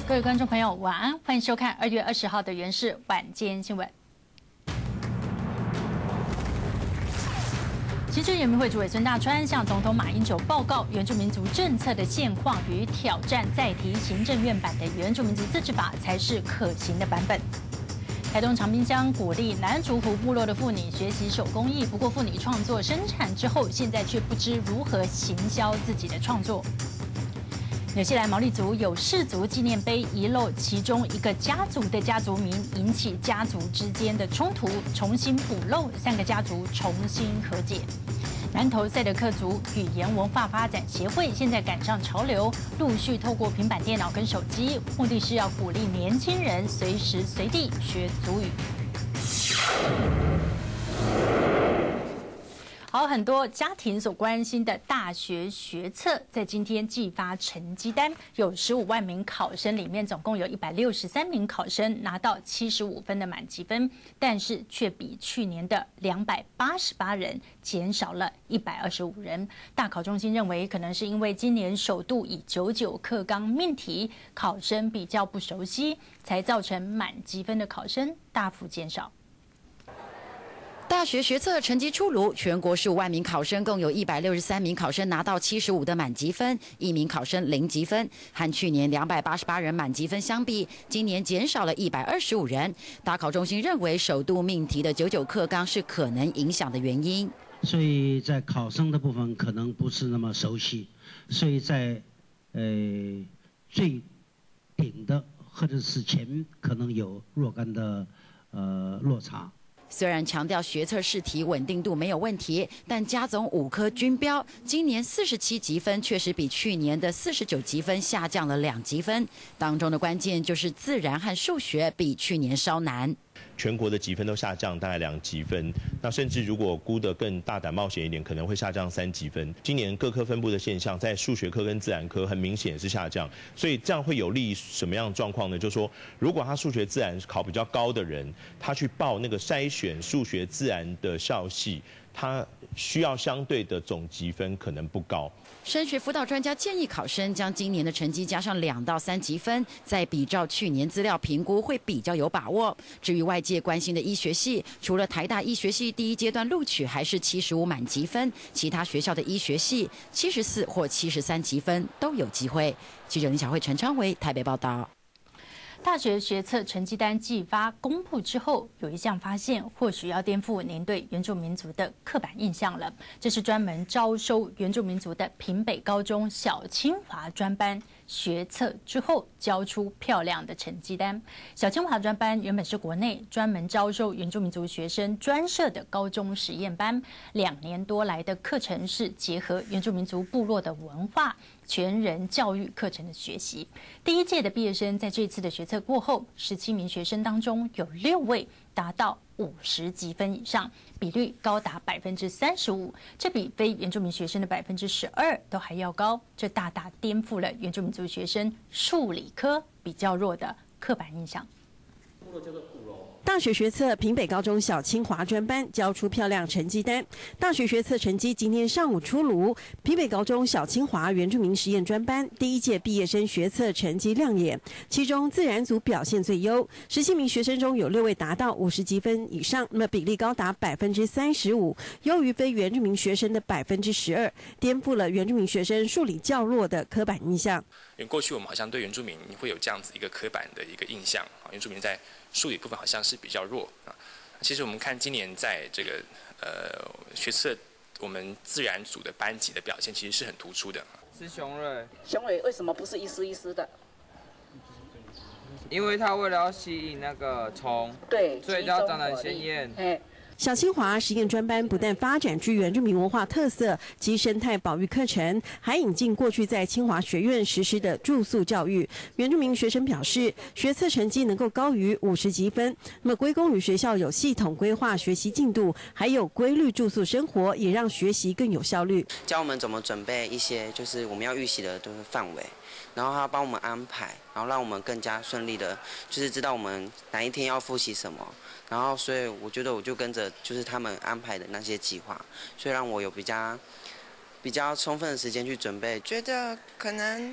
各位观众朋友，晚安，欢迎收看2月20号的原视晚间新闻。行政院民会主委孙大川向总统马英九报告原住民族政策的现况与挑战，再提行政院版的原住民族自治法才是可行的版本。台东长滨乡鼓励南竹湖部落的妇女学习手工艺，不过妇女创作生产之后，现在却不知如何行销自己的创作。纽西兰毛利族有氏族纪念碑遗漏其中一个家族的家族名，引起家族之间的冲突，重新补漏，3个家族重新和解。南投赛德克族语言文化发展协会现在赶上潮流，陆续透过平板电脑跟手机，目的是要鼓励年轻人随时随地学族语。好，很多家庭所关心的大学学测，在今天寄发成绩单，有15万名考生里面，总共有163名考生拿到75分的满级分，但是却比去年的288人减少了125人。大考中心认为，可能是因为今年首度以99课纲命题，考生比较不熟悉，才造成满级分的考生大幅减少。 大学学测成绩出炉，全国15万名考生，共有163名考生拿到75的满级分，1名考生0级分。和去年288人满级分相比，今年减少了125人。大考中心认为，首度命题的99课纲是可能影响的原因。 所以在考生的部分可能不是那么熟悉，所以在最顶的或者是前可能有若干的落差。 虽然强调学测试题稳定度没有问题，但加总5科均标，今年47级分确实比去年的49级分下降了2级分。当中的关键就是自然和数学比去年稍难。 全国的级分都下降大概2级分，那甚至如果估得更大胆冒险一点，可能会下降3级分。今年各科分布的现象，在数学科跟自然科很明显是下降，所以这样会有利什么样的状况呢？就是说，如果他数学自然考比较高的人，他去报那个筛选数学自然的校系，他需要相对的总级分可能不高。 升学辅导专家建议考生将今年的成绩加上2到3级分，再比照去年资料评估会比较有把握。至于外界关心的医学系，除了台大医学系第一阶段录取还是75满级分，其他学校的医学系74或73级分都有机会。记者林小慧、陈昌维台北报道。 大学学测成绩单寄发公布之后，有一项发现，或许要颠覆您对原住民族的刻板印象了。这是专门招收原住民族的屏北高中小清华专班学测之后交出漂亮的成绩单。小清华专班原本是国内专门招收原住民族学生专设的高中实验班，2年多来的课程是结合原住民族部落的文化、全人教育课程的学习。第一届的毕业生在这次的学测过后，17名学生当中有6位达到50级分以上，比率高达35%，这比非原住民学生的12%都还要高。这大大颠覆了原住民族学生数理科比较弱的刻板印象。 大学学测屏北高中小清华专班交出漂亮成绩单。大学学测成绩今天上午出炉，屏北高中小清华原住民实验专班第一届毕业生学测成绩亮眼，其中自然组表现最优，17名学生中有6位达到50级分以上，那么比例高达35%，优于非原住民学生的12%，颠覆了原住民学生数理较弱的刻板印象。 因为过去我们好像对原住民会有这样子一个刻板的一个印象，原住民在数理部分好像是比较弱啊。其实我们看今年在这个学测，我们自然组的班级的表现其实是很突出的。 是雄蕊， 雄蕊为什么不是一丝一丝的？ 因为它为了要吸引那个虫， 对， 所以它长得很鲜艳。 小清华实验专班不但发展具原住民文化特色及生态保育课程，还引进过去在清华学院实施的住宿教育。原住民学生表示，学测成绩能够高于50级分，那么归功于学校有系统规划学习进度，还有规律住宿生活，也让学习更有效率。 教我们怎么准备一些就是我们要预习的就是范围，然后他帮我们安排，然后让我们更加顺利的，就是知道我们哪一天要复习什么。然后，所以我觉得我就跟着就是他们安排的那些计划，所以让我有比较充分的时间去准备。 觉得可能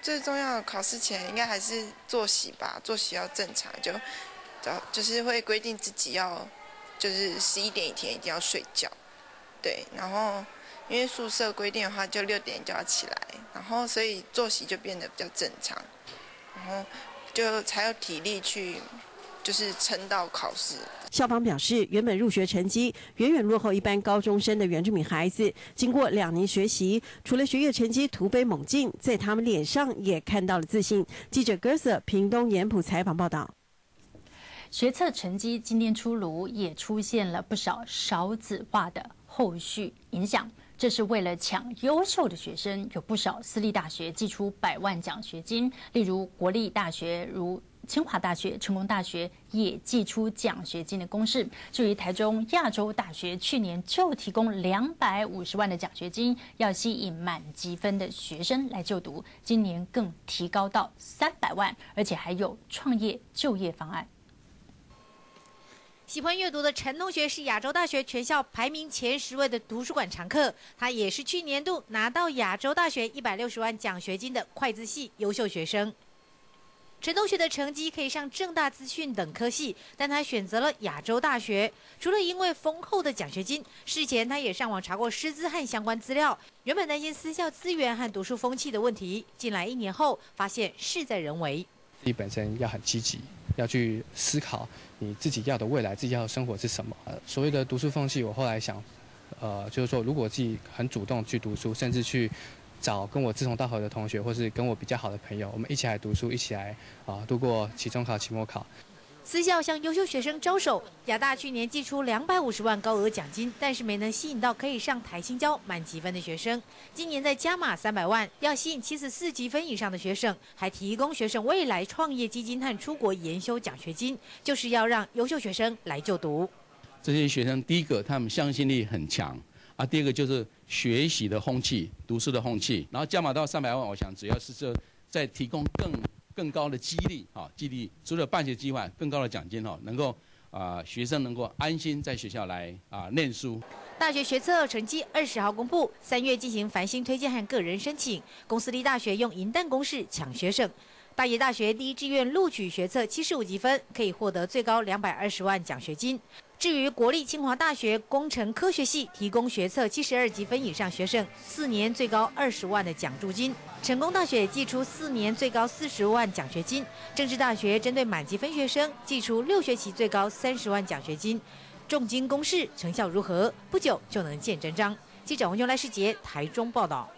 最重要的考试前应该还是作息吧，作息要正常，就是会规定自己要就是11点以前一定要睡觉，对，然后因为宿舍规定的话就6点就要起来，然后所以作息就变得比较正常，然后就才有体力去就是撑到考试。 校方表示，原本入学成绩远远落后一般高中生的原住民孩子，经过2年学习，除了学业成绩突飞猛进，在他们脸上也看到了自信。记者 Gersa 屏东盐埔采访报道。 学测成绩今天出炉，也出现了不少少子化的后续影响。这是为了抢优秀的学生，有不少私立大学祭出100万奖学金，例如国立大学如清华大学、成功大学也祭出奖学金的公示。至于台中亚洲大学，去年就提供250万的奖学金，要吸引满级分的学生来就读，今年更提高到300万，而且还有创业就业方案。 喜欢阅读的陈同学是亚洲大学全校排名前10位的图书馆常客，他也是去年度拿到亚洲大学160万奖学金的会计系优秀学生。陈同学的成绩可以上政大资讯等科系，但他选择了亚洲大学。除了因为丰厚的奖学金，事前他也上网查过师资和相关资料。原本担心私校资源和读书风气的问题，进来1年后发现事在人为。 自己本身要很积极，要去思考你自己要的未来，自己要的生活是什么。所谓的读书风气，我后来想，就是说，如果自己很主动去读书，甚至去找跟我志同道合的同学，或是跟我比较好的朋友，我们一起来读书，一起来度过期中考、期末考。 私校向优秀学生招手，亚大去年寄出250万高额奖金，但是没能吸引到可以上台清交满级分的学生。今年再加码300万，要吸引74级分以上的学生，还提供学生未来创业基金和出国研修奖学金，就是要让优秀学生来就读。 这些学生，第一个他们向心力很强啊，第二个就是学习的风气、读书的风气，然后加码到300万，我想只要是这再提供更高的激励，激励除了办学计划，更高的奖金，能够学生能够安心在学校来念书。 大学学测成绩20号公布，3月进行繁星推荐和个人申请。公私立大学用银弹公式抢学生。大野大学第一志愿录取学测75级分，可以获得最高220万奖学金。至于国立清华大学工程科学系提供学测72级分以上学生4年最高20万的奖助金，成功大学寄出4年最高40万奖学金，政治大学针对满级分学生寄出6学期最高30万奖学金。重金公示成效如何？不久就能见真章。记者王秀来世杰台中报道。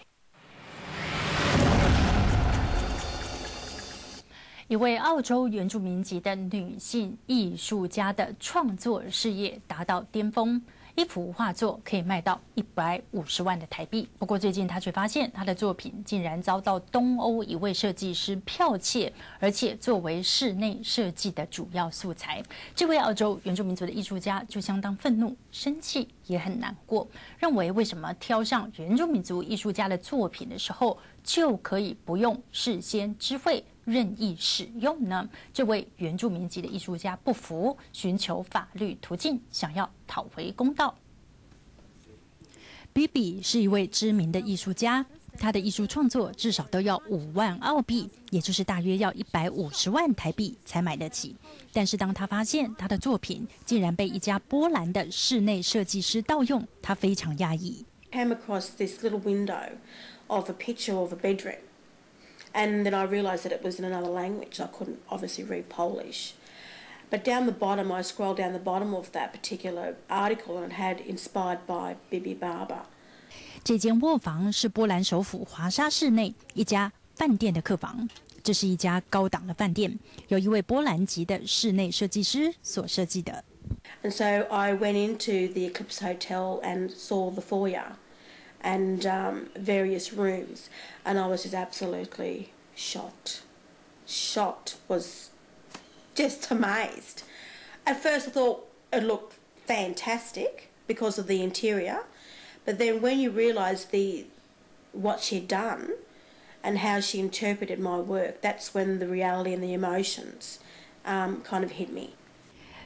一位澳洲原住民籍的女性艺术家的创作事业达到巅峰，一幅画作可以卖到150万的台币。不过最近她却发现，她的作品竟然遭到东欧一位设计师剽窃，而且作为室内设计的主要素材。这位澳洲原住民族的艺术家就相当愤怒、生气，也很难过，认为为什么挑上原住民族艺术家的作品的时候，就可以不用事先知会，任意使用呢？这位原住民籍的艺术家不服，寻求法律途径，想要讨回公道。Bibi 是一位知名的艺术家，他的艺术创作至少都要5万澳币，也就是大约要150万台币才买得起。但是当他发现他的作品竟然被一家波兰的室内设计师盗用，他非常压抑。 Came across this little window of a picture of a bedroom. And then I realised that it was in another language. I couldn't obviously read Polish. But down the bottom, I scrolled down the bottom of that particular article and it had inspired by Bibi Barber. 这间卧房是波兰首府华沙市内一家饭店的客房。这是一家高档的饭店，由一位波兰籍的室内设计师所设计的。 And so I went into the Eclipse Hotel and saw the foyer and various rooms, and I was just absolutely shocked. Was just amazed. At first I thought it looked fantastic because of the interior, but then when you realise what she'd done and how she interpreted my work, that's when the reality and the emotions kind of hit me.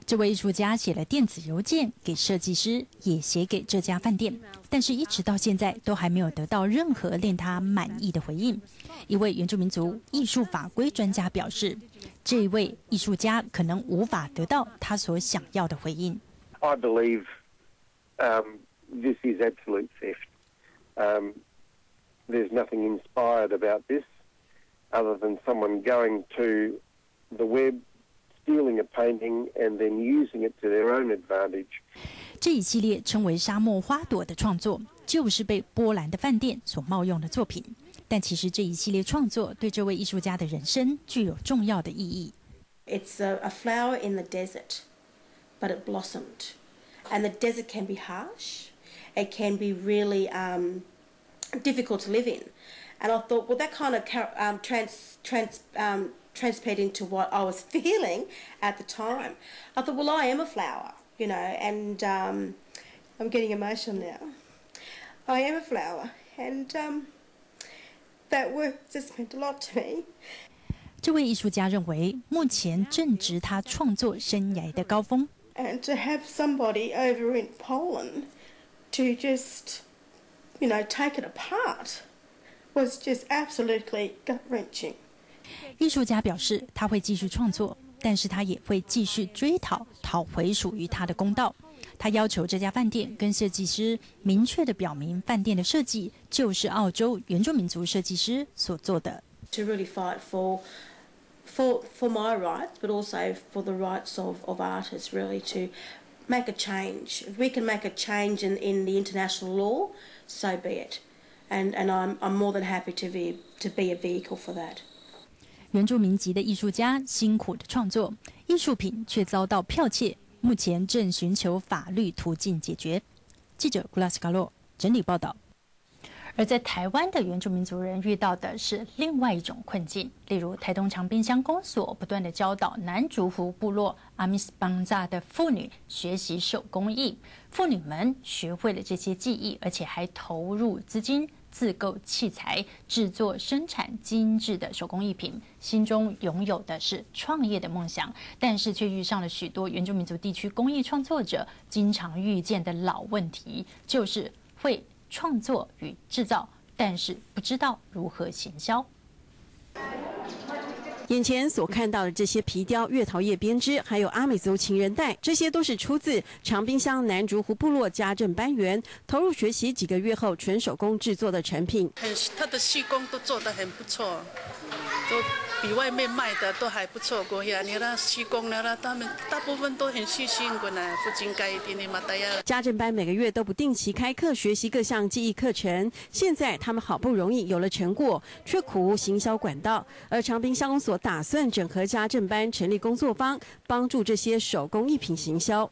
这位艺术家写了电子邮件给设计师，也写给这家饭店，但是一直到现在都还没有得到任何令他满意的回应。一位原住民族艺术法规专家表示，这一位艺术家可能无法得到他所想要的回应。 I believe this is absolute theft. There's nothing inspired about this other than someone going to the web.Stealing a painting and then using it to their own advantage. 这一系列称为沙漠花朵的创作，就是被波兰的饭店所冒用的作品。但其实这一系列创作对这位艺术家的人生具有重要的意义。 It's a flower in the desert, but it blossomed. And the desert can be harsh. It can be really difficult to live in. And I thought, well, that kind of translated into what I was feeling at the time. I thought, well, I am a flower, you know, and I'm getting emotional now. I am a flower, and that work just meant a lot to me. 这位艺术家认为，目前正值他创作生涯的高峰。 And to have somebody over in Poland to just, you know, take it apart was just absolutely gut-wrenching. 艺术家表示，他会继续创作，但是他也会继续追讨回属于他的公道。他要求这家饭店跟设计师明确地表明，饭店的设计就是澳洲原住民族设计师所做的。 To really fight for my rights, but also for the rights of artists, really to make a change. If we can make a change in the international law, so be it. And I'm more than happy to be a vehicle for that. 原住民籍的艺术家辛苦的创作，艺术品却遭到剽窃，目前正寻求法律途径解决。记者古拉斯卡洛整理报道。而在台湾的原住民族人遇到的是另外一种困境，例如台东长滨乡公所不断的教导南竹湖部落阿米斯邦扎的妇女学习手工艺，妇女们学会了这些技艺，而且还投入资金自购器材，制作生产精致的手工艺品，心中拥有的是创业的梦想，但是却遇上了许多原住民族地区工艺创作者经常遇见的老问题，就是会创作与制造，但是不知道如何行销。 眼前所看到的这些皮雕、月桃叶编织，还有阿美族情人带，这些都是出自长滨乡南竹湖部落家政班员投入学习几个月后纯手工制作的成品。 他的细工都做得很不错，都比外面卖的都还不错。过呀，你那细工呢，他们大部分都很细心过来，不应该一点点嘛，大家。 家政班每个月都不定期开课学习各项技艺课程，现在他们好不容易有了成果，却苦无行销管道。而长滨乡公所打算整合家政班，成立工作坊，帮助这些手工艺品行销。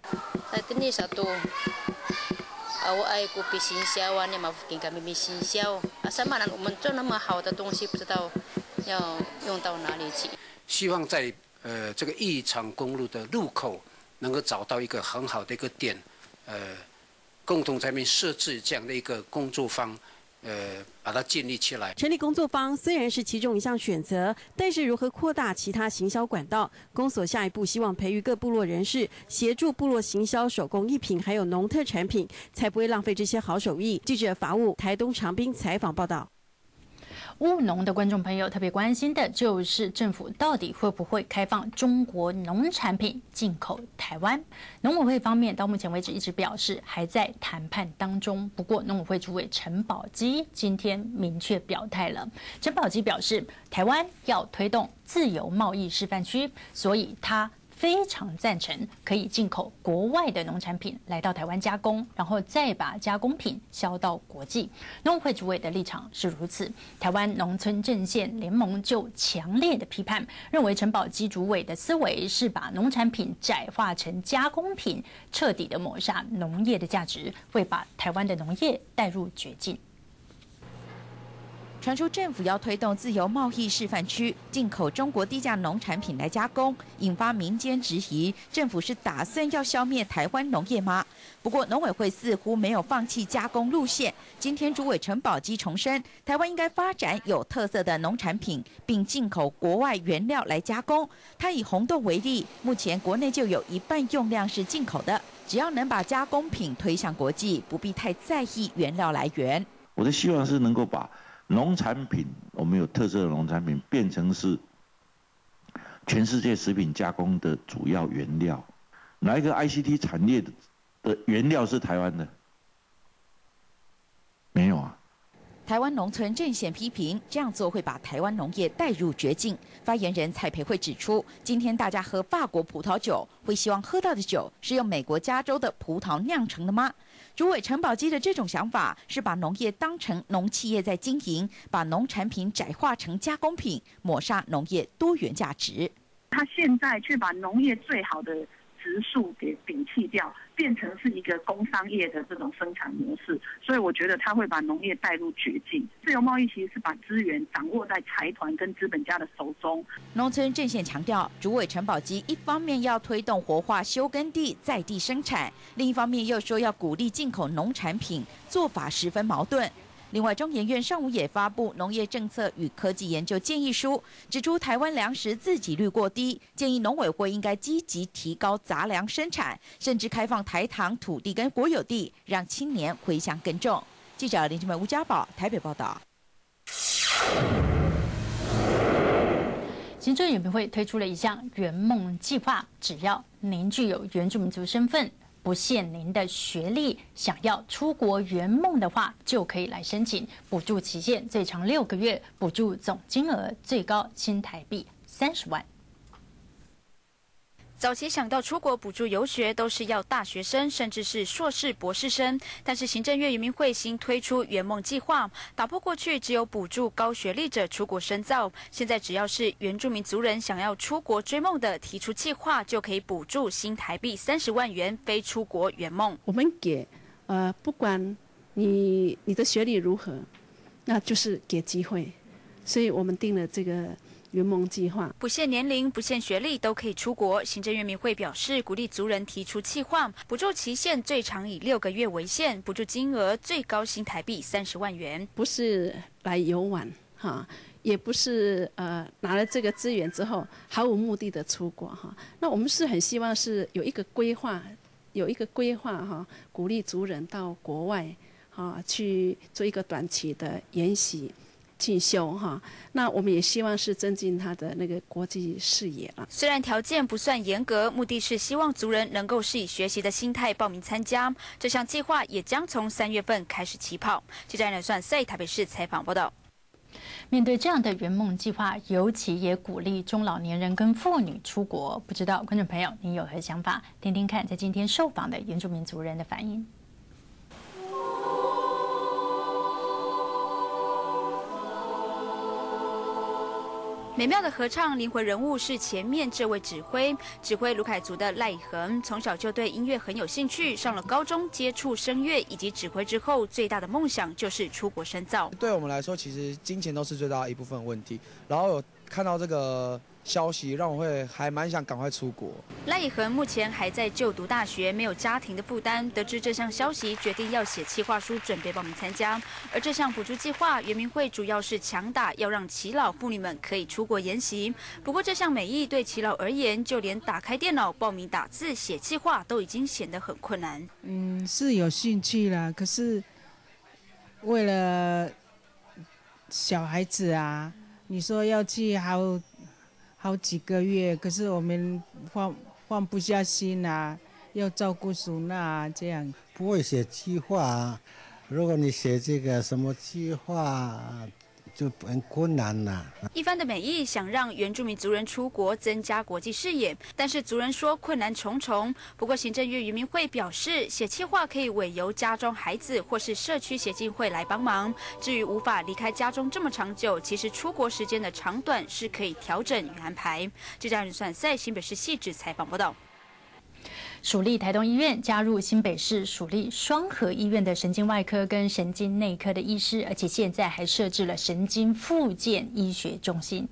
我爱古比行销啊，你嘛给个秘密行销啊，什么人我们做那么好的东西，不知道要用到哪里去。 希望在这个义长公路的路口能够找到一个很好的一个点，共同在那边设置这样的一个工作坊。把它建立起来。 成立工作坊虽然是其中一项选择，但是如何扩大其他行销管道？公所下一步希望培育各部落人士，协助部落行销手工艺品，还有农特产品，才不会浪费这些好手艺。记者法务台东长滨采访报道。 务农的观众朋友特别关心的就是政府到底会不会开放中国农产品进口台湾？农委会方面到目前为止一直表示还在谈判当中。不过农委会主委陈宝基今天明确表态了。陈宝基表示，台湾要推动自由贸易示范区，所以他非常赞成可以进口国外的农产品来到台湾加工，然后再把加工品销到国际。农委会主委的立场是如此，台湾农村阵线联盟就强烈的批判，认为陈宝基主委的思维是把农产品窄化成加工品，彻底的抹杀农业的价值，会把台湾的农业带入绝境。 传出政府要推动自由贸易示范区进口中国低价农产品来加工，引发民间质疑，政府是打算要消灭台湾农业吗？不过农委会似乎没有放弃加工路线。今天主委陈宝基重申，台湾应该发展有特色的农产品，并进口国外原料来加工。他以红豆为例，目前国内就有一半用量是进口的，只要能把加工品推向国际，不必太在意原料来源。 我的希望是能够把农产品，我们有特色的农产品变成是全世界食品加工的主要原料。哪一个 ICT 产业的原料是台湾的？没有啊。 台湾农村阵线批评这样做会把台湾农业带入绝境。发言人蔡培慧指出，今天大家喝法国葡萄酒，会希望喝到的酒是用美国加州的葡萄酿成的吗？主委陈宝基的这种想法是把农业当成农企业在经营，把农产品窄化成加工品，抹杀农业多元价值。 他现在却把农业最好的植树给摒弃掉，变成是一个工商业的这种生产模式，所以我觉得他会把农业带入绝境。自由贸易其实是把资源掌握在财团跟资本家的手中。 农村阵线强调，主委陈宝基一方面要推动活化休耕地在地生产，另一方面又说要鼓励进口农产品，做法十分矛盾。另外，中研院上午也发布农业政策与科技研究建议书，指出台湾粮食自给率过低，建议农委会应该积极提高杂粮生产，甚至开放台糖土地跟国有地，让青年回乡耕种。记者林志美、吴家宝台北报道。 行政院民会推出了一项圆梦计划，只要您具有原住民族身份，不限您的学历，想要出国圆梦的话，就可以来申请。补助期限最长6个月，补助总金额最高新台币30万。 早期想到出国补助游学，都是要大学生甚至是硕士、博士生。但是行政院原民会新推出圆梦计划，打破过去只有补助高学历者出国深造，现在只要是原住民族人想要出国追梦的，提出计划就可以补助新台币30万元非出国圆梦。 我们给不管你的学历如何，那就是给机会，所以我们定了这个圆梦计划， 不限年龄、不限学历都可以出国。行政院民会表示，鼓励族人提出企划，补助期限最长以6个月为限，补助金额最高新台币30万元。 不是来游玩哈，也不是拿了这个资源之后毫无目的的出国哈。那我们是很希望是有一个规划哈，鼓励族人到国外哈去做一个短期的研习。进修哈，那我们也希望是增进他的那个国际视野了。 虽然条件不算严格，目的是希望族人能够是以学习的心态报名参加。这项计划也将从3月份开始起跑。记者杨算在台北市采访报道。 面对这样的圆梦计划，尤其也鼓励中老年人跟妇女出国。不知道观众朋友您有何想法？听听看，在今天受访的原住民族人的反应。 美妙的合唱，灵魂人物是前面这位指挥卢凯族的赖以恒，从小就对音乐很有兴趣，上了高中接触声乐以及指挥之后，最大的梦想就是出国深造。 对我们来说，其实金钱都是最大的一部分问题。然后有看到这个消息，让我会还蛮想赶快出国。 赖以恒目前还在就读大学，没有家庭的负担。得知这项消息，决定要写企划书，准备报名参加。而这项补助计划，原民会主要是强打要让耆老妇女们可以出国研习。不过这项美意对耆老而言，就连打开电脑报名打字写企划都已经显得很困难。 是有兴趣啦，可是为了小孩子啊，你说要去好几个月，可是我们放不下心啊，要照顾孙娜啊，这样。 不会写计划啊，如果你写这个什么计划，就很困难了。 一番的美意想让原住民族人出国增加国际视野，但是族人说困难重重。不过行政院原民会表示，写企划可以委由家中孩子或是社区协进会来帮忙。至于无法离开家中这么长久，其实出国时间的长短是可以调整与安排。记者算在新北市汐止采访报道。 属立台东医院加入新北市属立双和医院的神经外科跟神经内科的医师，而且现在还设置了神经复健医学中心。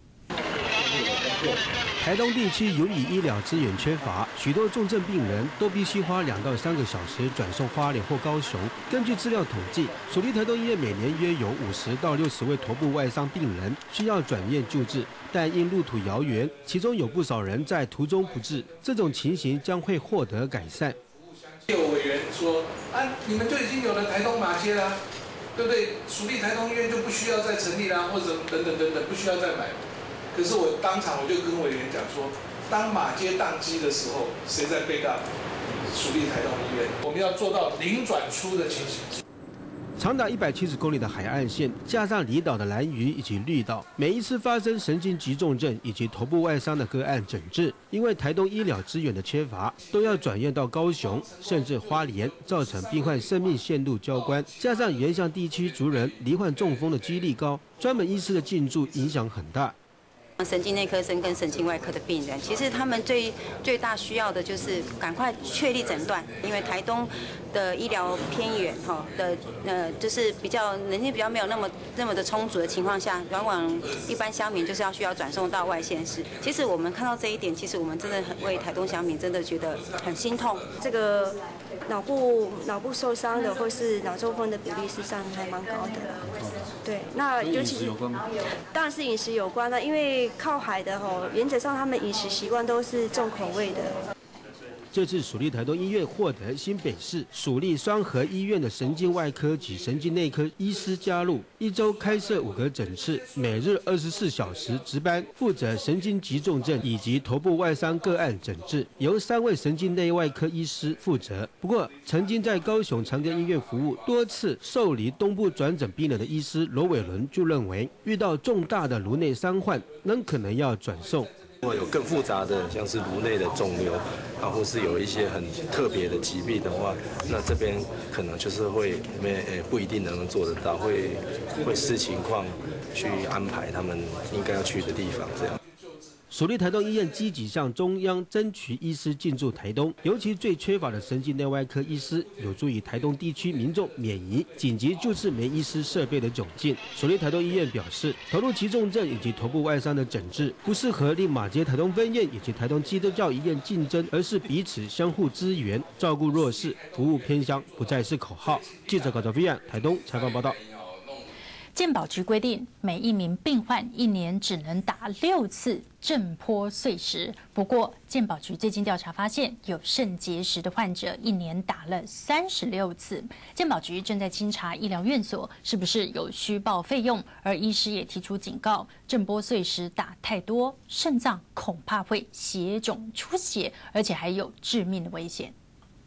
台东地区由于医疗资源缺乏，许多重症病人都必须花2到3个小时转送花莲或高雄。根据资料统计，属立台东医院每年约有50到60位头部外伤病人需要转院救治，但因路途遥远，其中有不少人在途中不治。这种情形将会获得改善。 有委员说：“你们就已经有了台东马街啦，对不对？属立台东医院就不需要再成立啦，或者等等，不需要再买。”可是我当场就跟委员讲说，当马街宕机的时候，谁在被告？属立台东医院，我们要做到零转出的情形。 长达170公里的海岸线，加上离岛的兰屿以及绿岛，每一次发生神经急重症以及头部外伤的个案诊治，因为台东医疗资源的缺乏，都要转院到高雄甚至花莲，造成病患生命陷入交关。加上原乡地区族人罹患中风的几率高，专门医师的进驻影响很大。 神经内科生跟神经外科的病人，其实他们最大需要的就是赶快确立诊断，因为台东的医疗偏远就是比较能力比较没有那么的充足的情况下，往往一般乡民就是需要转送到外县市。其实我们看到这一点，其实我们真的很为台东乡民真的觉得很心痛。 这个脑部受伤的或是脑中风的比例事实上还蛮高的。对，那尤其是当然是饮食有关的，因为靠海的原则上他们饮食习惯都是重口味的。 这次属立台东医院获得新北市属立双和医院的神经外科及神经内科医师加入，1周开设5个诊次，每日24小时值班，负责神经急重症以及头部外伤个案诊治，由3位神经内外科医师负责。不过，曾经在高雄长庚医院服务多次受理东部转诊病人的医师罗伟伦就认为，遇到重大的颅内伤患，可能要转送。 如果有更复杂的，像是颅内的肿瘤或是有一些很特别的疾病的话，那这边可能就是会不一定能做得到，会视情况去安排他们应该要去的地方，这样。 属立台东医院积极向中央争取医师进驻台东，尤其最缺乏的神经内外科医师，有助于台东地区民众免于紧急救治没医师设备的窘境。属立台东医院表示，投入急重症以及头部外伤的诊治，不适合令马街台东分院以及台东基督教医院竞争，而是彼此相互支援，照顾弱势，服务偏乡，不再是口号。记者高兆飞台东采访报道。 健保局规定，每一名病患1年只能打6次震波碎石。不过，健保局最近调查发现，有肾结石的患者1年打了36次。健保局正在清查医疗院所是不是有虚报费用，而医师也提出警告：震波碎石打太多，肾脏恐怕会血肿出血，而且还有致命的危险。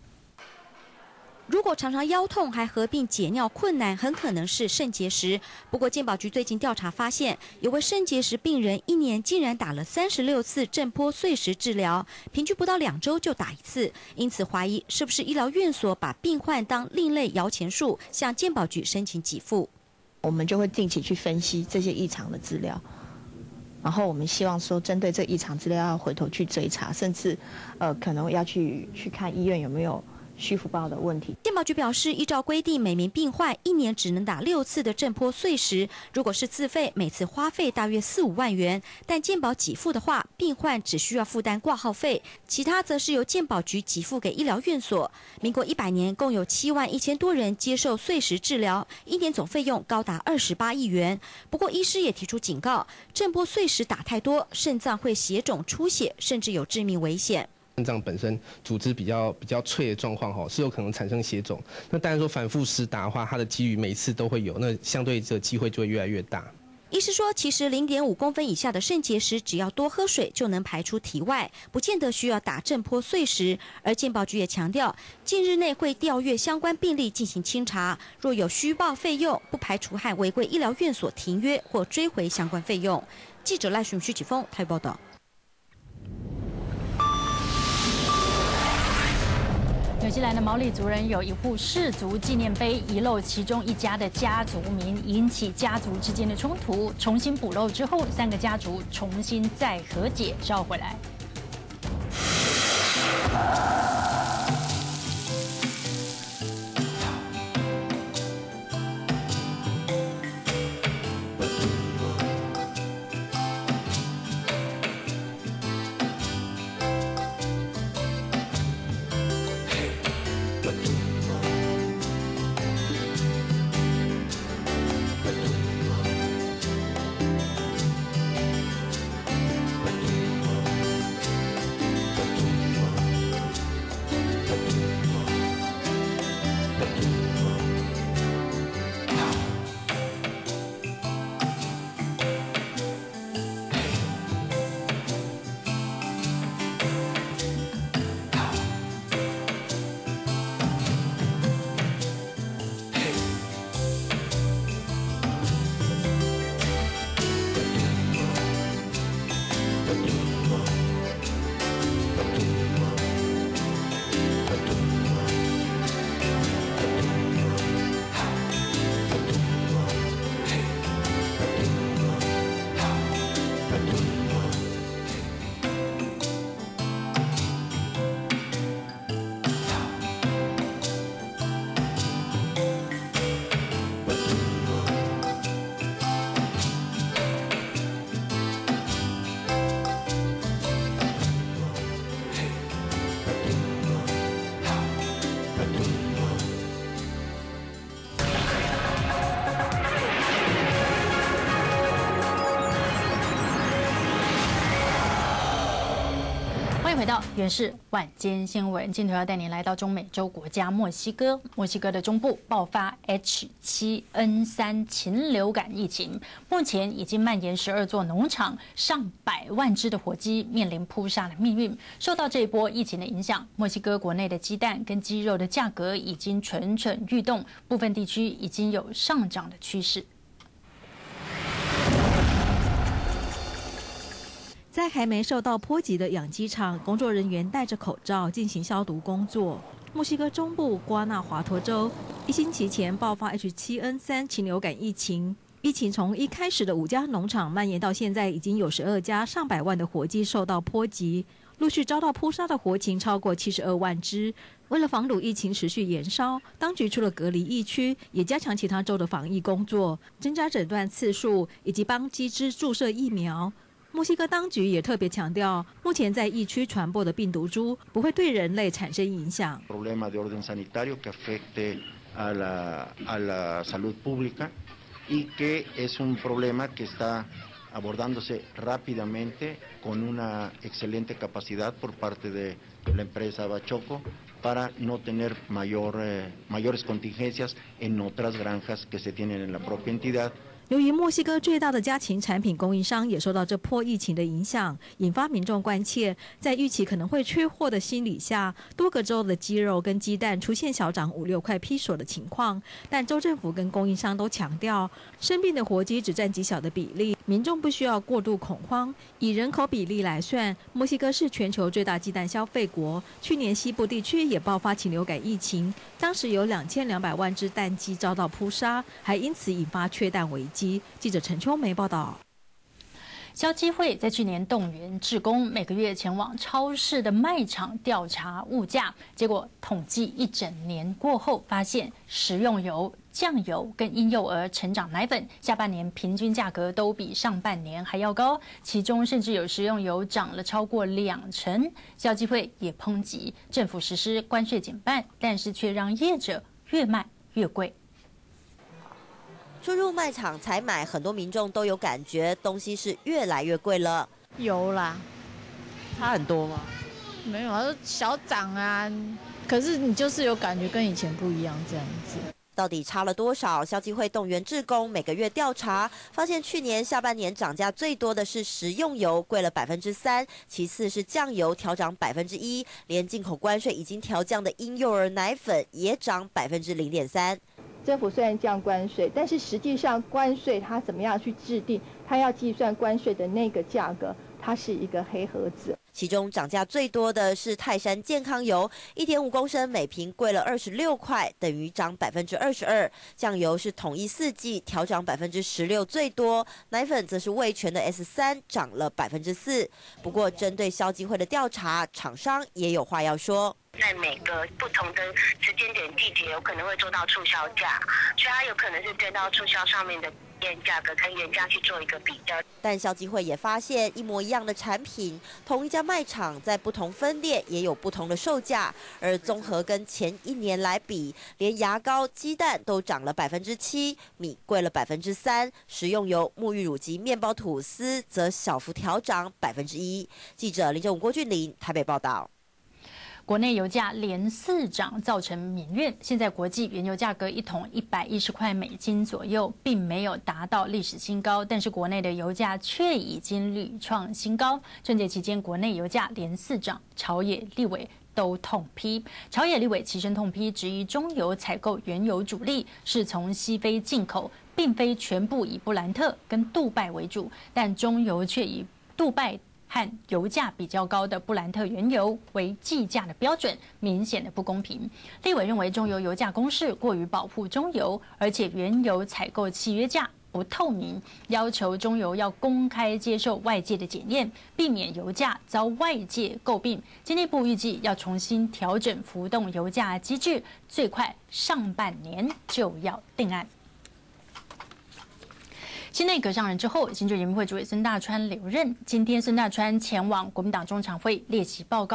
如果常常腰痛还合并解尿困难，很可能是肾结石。不过健保局最近调查发现，有位肾结石病人1年竟然打了36次震波碎石治疗，平均不到2周就打1次，因此怀疑是不是医疗院所把病患当另类摇钱树，向健保局申请给付。 我们就会定期去分析这些异常的资料，然后我们希望说针对这异常资料要回头去追查，甚至可能要去看医院有没有虚福报的问题。 健保局表示，依照规定，每名病患1年只能打6次的震波碎石，如果是自费，每次花费大约4-5万元。但健保给付的话，病患只需要负担挂号费，其他则是由健保局给付给医疗院所。民国100年，共有7万1000多人接受碎石治疗，1年总费用高达28亿元。不过，医师也提出警告，震波碎石打太多，肾脏会血肿出血，甚至有致命危险。 肾脏本身组织比较脆的状况是有可能产生血肿。那当然说反复施打的话，它的几率每次都会有，那相对这个机会就会越来越大。 医师说，其实0.5公分以下的肾结石，只要多喝水就能排出体外，不见得需要打震波碎石。而健保局也强调，近日内会调阅相关病例进行清查，若有虚报费用，不排除和违规医疗院所停约或追回相关费用。记者赖顺徐启峰台报道。 纽西兰的毛利族人有一户氏族纪念碑遗漏其中一家的家族名，引起家族之间的冲突。重新补漏之后，3个家族重新再和解，稍后回来。 欢迎回到原视晚间新闻，镜头要带您来到中美洲国家墨西哥。墨西哥的中部爆发 H7N3 禽流感疫情，目前已经蔓延12座农场，上百万只的火鸡面临扑杀的命运。受到这一波疫情的影响，墨西哥国内的鸡蛋跟鸡肉的价格已经蠢蠢欲动，部分地区已经有上涨的趋势。 在还没受到波及的养鸡场，工作人员戴着口罩进行消毒工作。墨西哥中部瓜纳华托州1星期前爆发 H7N3 禽流感疫情，疫情从一开始的5家农场蔓延到现在已经有12家，上百万的火鸡受到波及，陆续遭到扑杀的活禽超过72万只。为了防堵疫情持续延烧，当局除了隔离疫区，也加强其他州的防疫工作，增加诊断次数，以及帮鸡只注射疫苗。墨西哥当局也特别强调，目前在疫区传播的病毒株不会对人类产生影响。 problema de orden sanitario que afecte a la salud pública y que es un problema que está abordándose rápidamente con una excelente capacidad por parte de la empresa Bachoco para no tener mayores contingencias en otras granjas que se tienen en la propia entidad。 由于墨西哥最大的家禽产品供应商也受到这波疫情的影响，引发民众关切。在预期可能会缺货的心理下，多个州的鸡肉跟鸡蛋出现小涨5-6块批索的情况。但州政府跟供应商都强调，生病的活鸡只占极小的比例，民众不需要过度恐慌。以人口比例来算，墨西哥是全球最大鸡蛋消费国。去年西部地区也爆发禽流感疫情，当时有2200万只蛋鸡遭到扑杀，还因此引发缺蛋危机。记者陈秋梅报道。 消基会在去年动员志工每个月前往超市的卖场调查物价，结果统计一整年过后，发现食用油、酱油跟婴幼儿成长奶粉下半年平均价格都比上半年还要高，其中甚至有食用油涨了超过2成。消基会也抨击政府实施关税减半，但是却让业者越卖越贵。 出入卖场采买，很多民众都有感觉，东西是越来越贵了。 油啦， 差很多吗？ 没有啊，小涨啊，可是你就是有感觉跟以前不一样这样子。 到底差了多少？消基会动员志工每个月调查，发现去年下半年涨价最多的是食用油，贵了3%，其次是酱油调涨1%，连进口关税已经调降的婴幼儿奶粉也涨0.3%。 政府虽然降关税，但是实际上关税它怎么样去制定，它要计算关税的那个价格，它是一个黑盒子。 其中涨价最多的是泰山健康油，1.5公升每瓶贵了26块，等于涨22%。酱油是统一4季调涨16%最多，奶粉则是味全的 S3涨了4%。不过针对消基会的调查，厂商也有话要说。 在每个不同的时间点、季节，有可能会做到促销价，所以它有可能是对到促销上面的价格跟原价去做一个比较。 但消基会也发现，一模一样的产品，同一家卖场在不同分店也有不同的售价，而综合跟前1年来比，连牙膏、鸡蛋都涨了7%，米贵了3%，食用油、沐浴乳及面包、吐司则小幅调涨1%。记者林正武、郭俊霖台北报道。 国内油价连4涨，造成民怨。现在国际原油价格1桶110块美金左右，并没有达到历史新高，但是国内的油价却已经屡创新高。春节期间，国内油价连4涨，朝野立委都痛批。朝野立委齐声痛批，质疑中油采购原油主力是从西非进口，并非全部以布兰特跟杜拜为主，但中油却以杜拜和油价比较高的布兰特原油为计价的标准，明显的不公平。立委认为中油油价公示过于保护中油，而且原油采购契约价不透明，要求中油要公开接受外界的检验，避免油价遭外界诟病。经济部预计要重新调整浮动油价机制，最快上半年就要定案。新内阁上任之后，新竹人民会主委孙大川留任。今天，孙大川前往国民党中常会列席报告，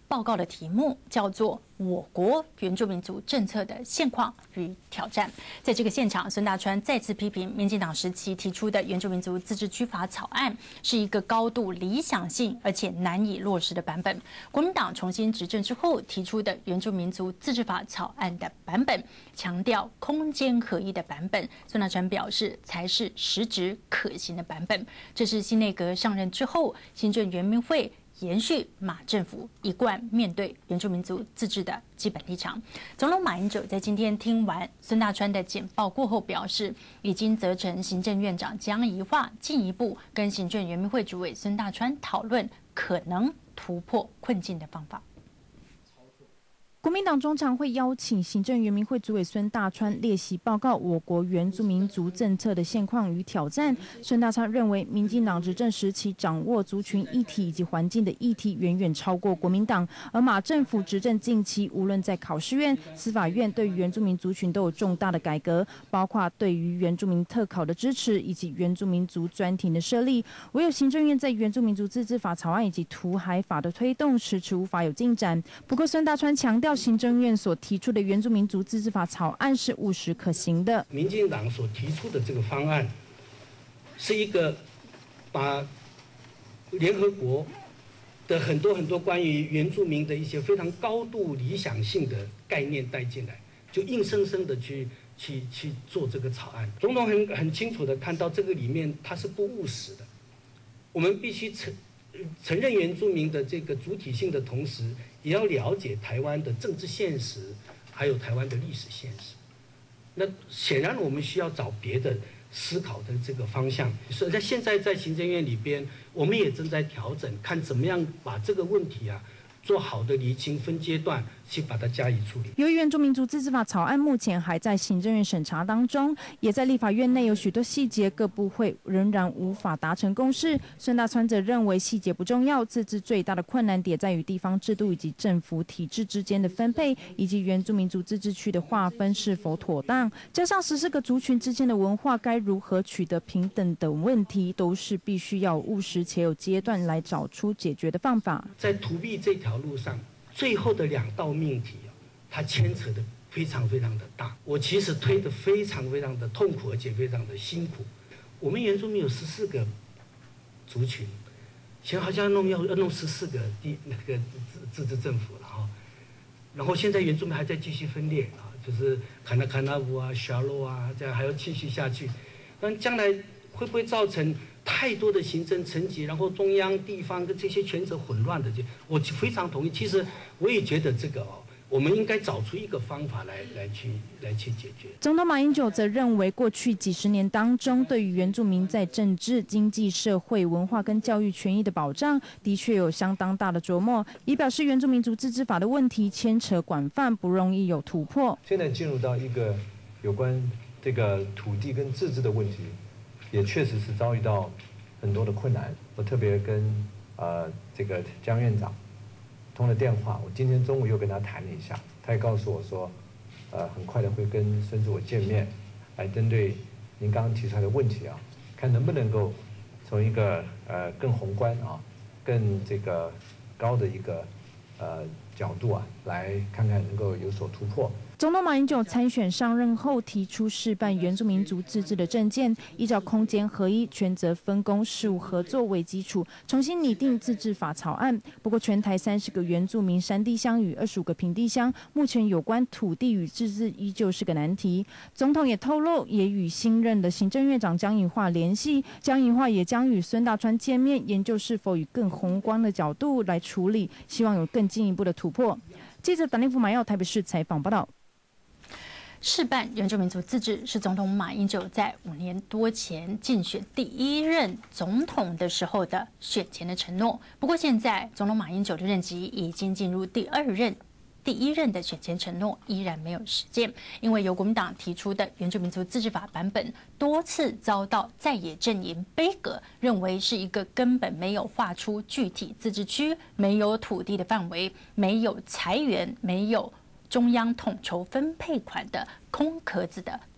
报告的题目叫做我国原住民族政策的现况与挑战。在这个现场，孙大川再次批评民进党时期提出的原住民族自治区法草案是一个高度理想性而且难以落实的版本。国民党重新执政之后提出的原住民族自治法草案的版本，强调空间合一的版本，孙大川表示才是实质可行的版本。这是新内阁上任之后，行政原民会延续马政府一贯面对原住民族自治的基本立场。总统马英九在今天听完孙大川的简报过后表示，已经责成行政院长江宜樺进一步跟行政原民会主委孙大川讨论可能突破困境的方法。 国民党中常会邀请行政原民会主委孙大川列席报告我国原住民族政策的现况与挑战。孙大川认为，民进党执政时期掌握族群议题以及环境的议题远远超过国民党，而马政府执政近期，无论在考试院、司法院对于原住民族群都有重大的改革，包括对于原住民特考的支持以及原住民族专庭的设立。唯有行政院在原住民族自治法草案以及土海法的推动迟迟无法有进展。不过，孙大川强调，行政院所提出的原住民族自治法草案是务实可行的。 民进党所提出的这个方案，是一个把联合国的很多关于原住民的一些非常高度理想性的概念带进来，就硬生生的去做这个草案。总统很清楚的看到这个里面它是不务实的，我们必须承认原住民的这个主体性的同时，也要了解台湾的政治现实，还有台湾的历史现实。那显然我们需要找别的思考的这个方向。所以在现在在行政院里边，我们也正在调整，看怎么样把这个问题做好的厘清，分阶段去把它加以处理。 由于原住民族自治法草案目前还在行政院审查当中，也在立法院内有许多细节，各部会仍然无法达成共识。孙大川则认为细节不重要，自治最大的困难点在于地方制度以及政府体制之间的分配，以及原住民族自治区的划分是否妥当，加上14个族群之间的文化该如何取得平等等问题，都是必须要务实且有阶段来找出解决的方法。 在土地这条路上，最后的2道命题它牵扯的非常非常的大，我其实推得非常非常的痛苦，而且非常的辛苦。我们原住民有14个族群，现在好像要弄14个那个自治政府了然后现在原住民还在继续分裂就是卡纳乌小洛这样还要继续下去。但将来会不会造成太多的行政层级，然后中央、地方跟这些权责混乱的？我非常同意。其实我也觉得这个我们应该找出一个方法来去解决。 总统马英九则认为，过去几10年当中，对于原住民在政治、经济、社会、文化跟教育权益的保障，的确有相当大的琢磨。也表示，原住民族自治法的问题牵扯广泛，不容易有突破。 现在进入到一个有关这个土地跟自治的问题，也确实是遭遇到很多的困难。我特别跟这个江院长通了电话，我今天中午又跟他谈了一下，他也告诉我说，很快的会跟孙主委见面，来针对您刚刚提出来的问题看能不能够从一个更宏观更这个高的一个角度来看看能够有所突破。 总统马英九参选上任后，提出示范原住民族自治的政见，依照空间合一、权责分工、事务合作为基础，重新拟定自治法草案。不过，全台30个原住民山地乡与25个平地乡，目前有关土地与自治依旧是个难题。总统也透露，也与新任的行政院长江宜樺联系，江宜樺也将与孙大川见面，研究是否以更宏观的角度来处理，希望有更进一步的突破。记者党内福马耀台北市采访报道。 示范原住民族自治是总统马英九在5年多前竞选第1任总统的时候的选前的承诺。不过现在总统马英九的任期已经进入第2任。第1任的选前承诺依然没有实践，因为由国民党提出的原住民族自治法版本多次遭到在野阵营杯葛，认为是一个根本没有划出具体自治区、没有土地的范围、没有财源、没有中央统筹分配款的空壳子的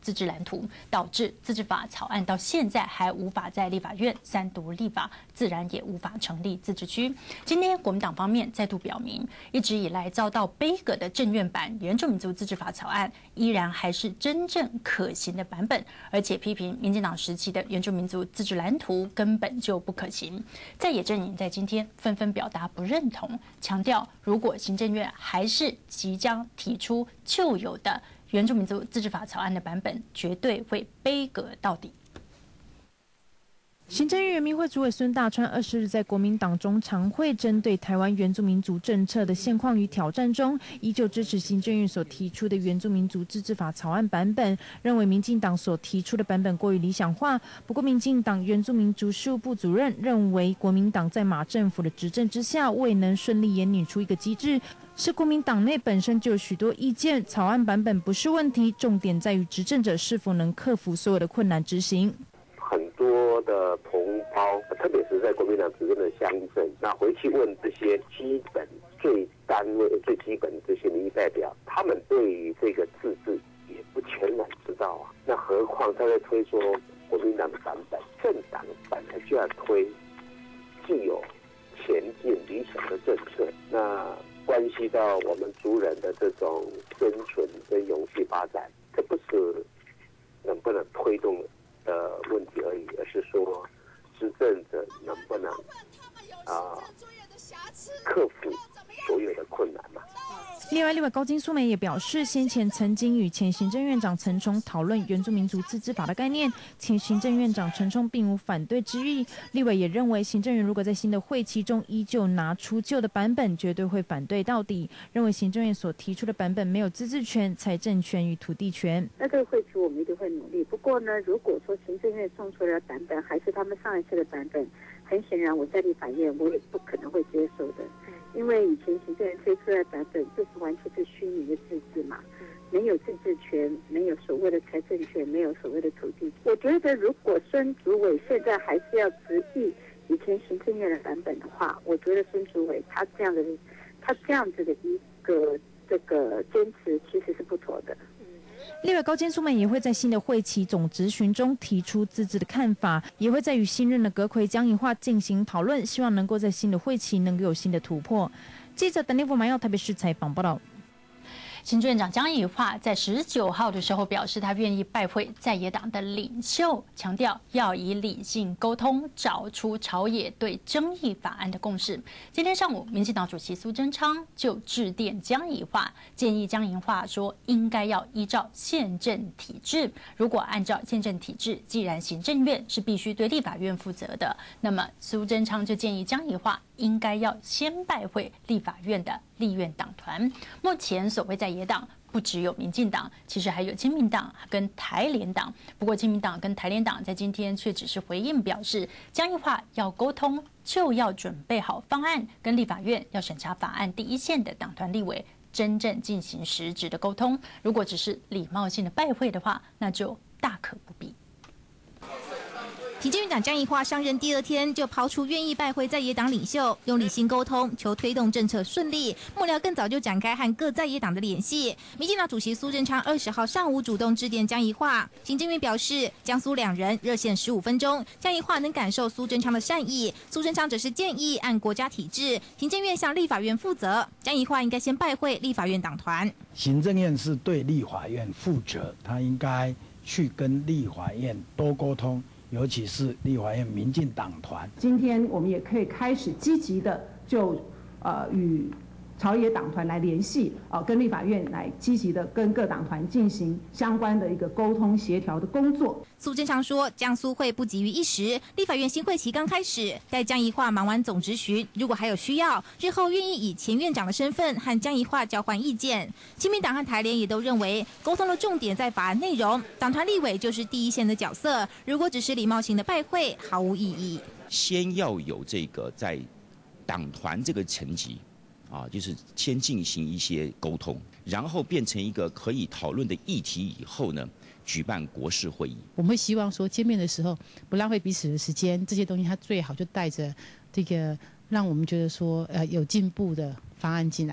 自治蓝图，导致自治法草案到现在还无法在立法院3读立法，自然也无法成立自治区。今天国民党方面再度表明，一直以来遭到杯葛的政院版原住民族自治法草案，依然还是真正可行的版本，而且批评民进党时期的原住民族自治蓝图根本就不可行。在野阵营在今天纷纷表达不认同，强调如果行政院还是即将提出旧有的原住民族自治法草案的版本，绝对会杯葛到底。 行政院原民会主委孙大川20日在国民党中常会针对台湾原住民族政策的现况与挑战中，依旧支持行政院所提出的原住民族自治法草案版本，认为民进党所提出的版本过于理想化。不过，民进党原住民族事务部主任认为，国民党在马政府的执政之下，未能顺利研拟出一个机制。是国民党内本身就有许多意见，草案版本不是问题，重点在于执政者是否能克服所有的困难执行。 很多的同胞，特别是在国民党执政的乡镇，那回去问这些基本最基本的这些民意代表，他们对于这个自治也不全然知道啊。那何况他在推说国民党的版本，政党本来就要推既有前进理想的政策，那关系到我们族人的这种生存跟永续发展，这不是能不能推动的问题而已，而是说执政者能不能克服所有的困难嘛。 另外，立委高金素梅也表示，先前曾经与前行政院长陈冲讨论原住民族自治法的概念，前行政院长陈冲并无反对之意。立委也认为，行政院如果在新的会期中依旧拿出旧的版本，绝对会反对到底。认为行政院所提出的版本没有自治权、财政权与土地权。 那这个会期我们一定会努力。不过呢，如果说行政院送出来的版本还是他们上一次的版本，很显然我在立法院我也不可能会接受的。因为以前行政院推出来的版本就是完全是虚拟的自治嘛，没有自治权，没有所谓的财政权，没有所谓的土地。我觉得如果孙主委现在还是要执行以前行政院的版本的话，我觉得孙主委他这样子的一个这个坚持其实是不妥的。 立委高金素梅也会在新的会期总质询中提出自治的看法，也会在与新任的阁揆江宜樺进行讨论，希望能够在新的会期能够有新的突破。记者等立夫马耀台北市采访报道。 行政院长江宜樺在19号的时候表示，他愿意拜会在野党的领袖，强调要以理性沟通，找出朝野对争议法案的共识。今天上午，民进党主席苏贞昌就致电江宜樺，建议江宜樺说，应该要依照宪政体制。如果按照宪政体制，既然行政院是必须对立法院负责的，那么苏贞昌就建议江宜樺应该要先拜会立法院的立院党团。目前所谓在野党不只有民进党，其实还有亲民党跟台联党。不过亲民党跟台联党在今天却只是回应表示，江宜樺要沟通就要准备好方案，跟立法院要审查法案第一线的党团立委真正进行实质的沟通。如果只是礼貌性的拜会的话，那就大可不必。 行政院长江宜樺上任第2天就抛出愿意拜会在野党领袖，用理性沟通，求推动政策顺利。幕僚更早就展开和各在野党的联系。民进党主席苏贞昌20号上午主动致电江宜樺，行政院表示，江苏两人热线15分钟，江宜樺能感受苏贞昌的善意。苏贞昌只是建议按国家体制，行政院向立法院负责，江宜樺应该先拜会立法院党团。 行政院是对立法院负责，他应该去跟立法院多沟通。尤其是立法院民进党团， 今天我们也可以开始积极的就与朝野党团来联系，跟立法院来积极的跟各党团进行相关的一个沟通协调的工作。 苏贞昌说，江苏会不急于一时，立法院新会期刚开始，待江宜樺忙完总质询，如果还有需要，日后愿意以前院长的身份和江宜樺交换意见。亲民党和台联也都认为，沟通的重点在法案内容，党团立委就是第一线的角色，如果只是礼貌性的拜会，毫无意义。 先要有这个在党团这个层级。就是先进行一些沟通，然后变成一个可以讨论的议题以后呢，举办国事会议。 我们会希望说见面的时候不浪费彼此的时间，这些东西它最好就带着这个让我们觉得说有进步的方案进来。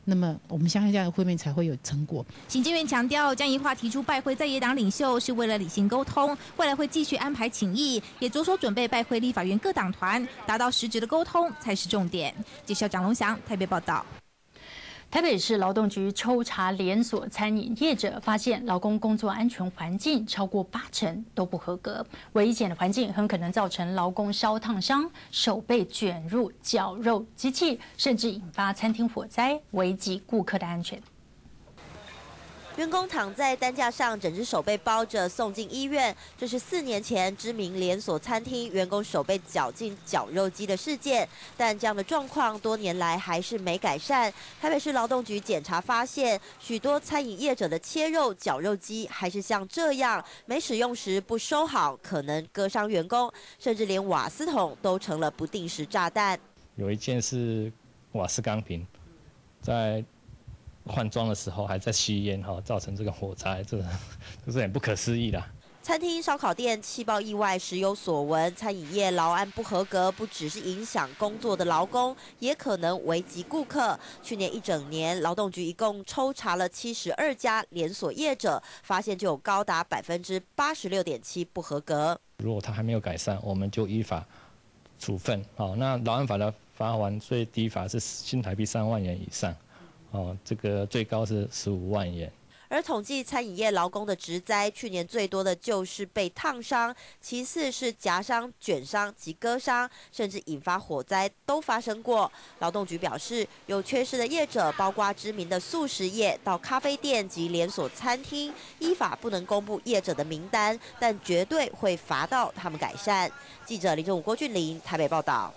那么我们相信这样的会面才会有成果。 行政院强调，江宜樺提出拜会在野党领袖是为了理性沟通，未来会继续安排请益，也着手准备拜会立法院各党团，达到实质的沟通才是重点。记者蒋龙祥台北报道。 台北市劳动局抽查连锁餐饮业者，发现劳工工作安全环境超过80%都不合格，危险的环境很可能造成劳工烧烫伤、手被卷入绞肉机器，甚至引发餐厅火灾，危及顾客的安全。 员工躺在担架上，整只手被包着送进医院。这是4年前知名连锁餐厅员工手被绞进绞肉机的事件，但这样的状况多年来还是没改善。台北市劳动局检查发现，许多餐饮业者的切肉绞肉机还是像这样，没使用时不收好，可能割伤员工，甚至连瓦斯桶都成了不定时炸弹。 有一件是瓦斯钢瓶，在换装的时候还在吸烟造成这个火灾，这是很不可思议的。 餐厅、烧烤店气爆意外时有所闻，餐饮业劳安不合格，不只是影响工作的劳工，也可能危及顾客。去年1整年，劳动局一共抽查了72家连锁业者，发现就有高达86.7%不合格。 如果他还没有改善，我们就依法处分。那劳安法的罚锾最低罚是新台币3万元以上。这个最高是15万元。 而统计餐饮业劳工的职灾，去年最多的就是被烫伤，其次是夹伤、卷伤及割伤，甚至引发火灾都发生过。劳动局表示，有缺失的业者包括知名的素食业到咖啡店及连锁餐厅，依法不能公布业者的名单，但绝对会罚到他们改善。记者林正武、郭俊霖台北报道。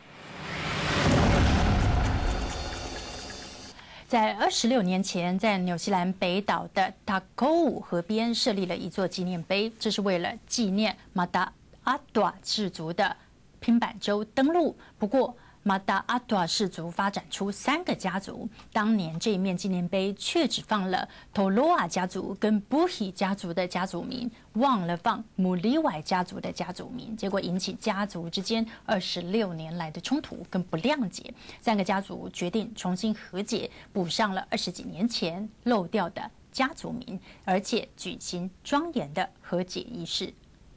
在26年前，在纽西兰北岛的塔科伍河边设立了一座纪念碑，这是为了纪念马达阿多氏族的拼板舟登陆。不过，马达阿多氏族发展出3个家族，当年这一面纪念碑却只放了托罗瓦家族跟布希家族的家族名，忘了放姆利瓦家族的家族名，结果引起家族之间26年来的冲突跟不谅解。3个家族决定重新和解，补上了20几年前漏掉的家族名，而且举行庄严的和解仪式。